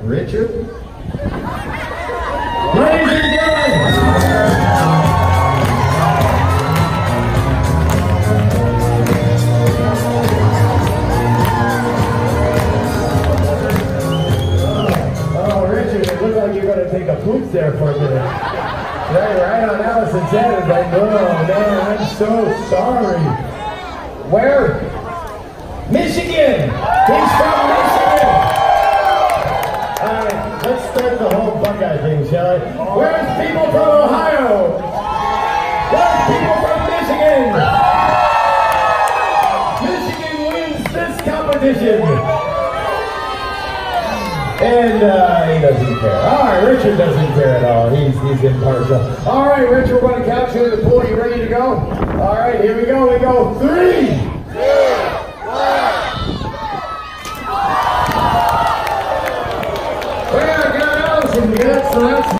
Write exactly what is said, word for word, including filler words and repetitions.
Richard. Ladies and gentlemen. Oh, Richard, it looked like you're going to take a poop there for a minute. Right, right on Allison's head. It's like, oh man, I'm so sorry. Where? Michigan! He's from Michigan! Alright, let's start the whole Buckeye thing, shall I? Where's people from Ohio? Where's people from Michigan? Michigan wins this competition! And uh, he doesn't care. Alright, Richard doesn't care at all. He's, he's impartial. Alright, Richard, we're going to count you in the pool. You ready to go? Alright, here we go. We go three! Yeah, I got Allison. You got so that's